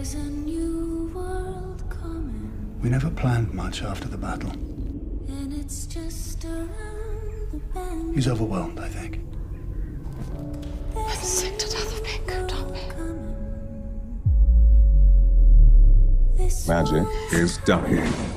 There's a new world coming, We never planned much after the battle. and it's just around the bend. He's overwhelmed, I think. I'm sick to death of being cooped up. Magic is dying.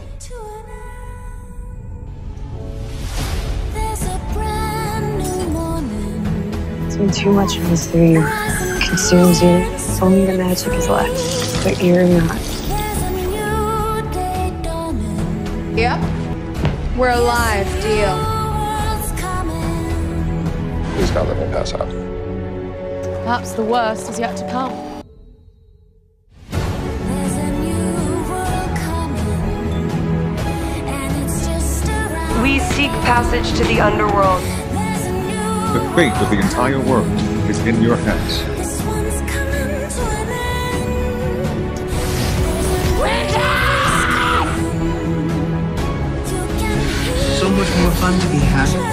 There's a brand new morning. It's been too much mystery. It consumes you. Only the magic is left, but you're not. There's a new day dawning. Yep. We're alive, deal. World's coming. Please don't let me pass out. Perhaps the worst is yet to come. There's a new world coming, and it's just around. We seek passage to the underworld. There's a new. The fate of the entire world is in your hands. This one's coming to an end. So much more fun to be had.